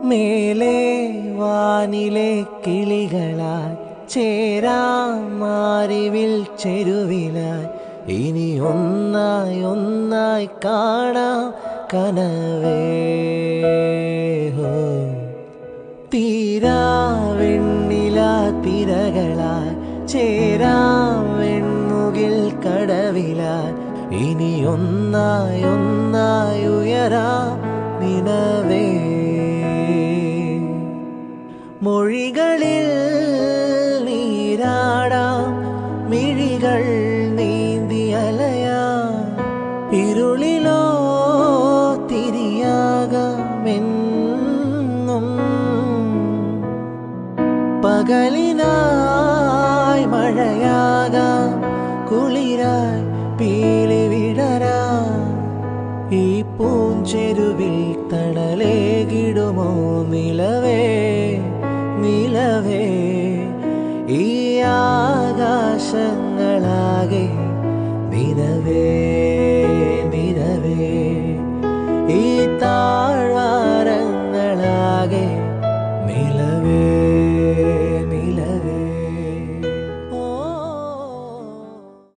മേലെ വാനിലെ കിളികളായി ചേരാം മാറിവിൽ ചെരുവിലായി ഇനി ഒന്നായി ഒന്നായി കാണാം കനവേ തീരാ വെണ്ണില തിരകളായി ചേരാം വെൺമുകിൽ കടവിലായി ഇനി ഒന്നായി ഒന്നായി ഉയരാം നിലവേ മൊഴികളിൽ നീരാടാം മിഴികൾ നീന്തി അലയാം ഇരുളിലോ തിരിയാകാമെന്നും പകലിനായി മഴയാകാം കുളിരായി പീലി വിടരാം ഈ പൂഞ്ചെരുവിൽ തണലേകിടുമോ നിലവേ നിലവേ ഈ ആകാശങ്ങളാകെ നിലവേ